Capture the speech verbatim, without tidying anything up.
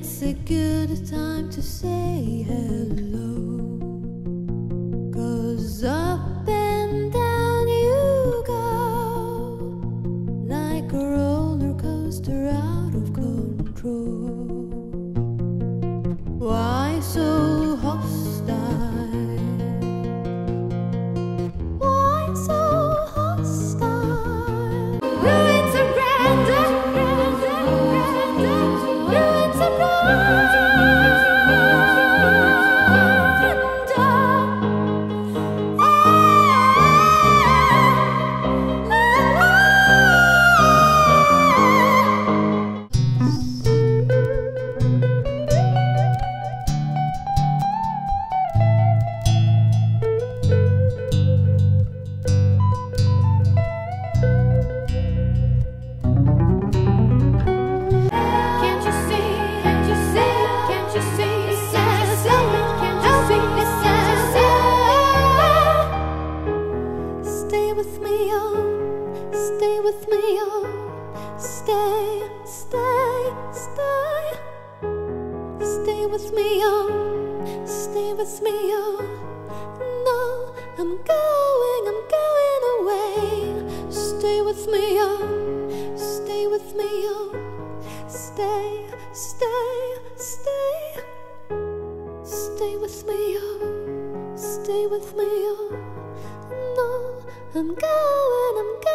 it's a good time to say hello, 'cause up and down you go, like a roller coaster out of control. Why so hostile? Why so hostile? Ruins are grand, ruins are grand. Stay with me, oh, stay with me, oh, stay, stay, stay. Stay with me, oh, stay with me, oh. No, I'm going, I'm going away. Stay with me, oh, stay with me, oh, stay, stay, stay. Stay with me, oh, stay with me, oh. No, I'm going, I'm going.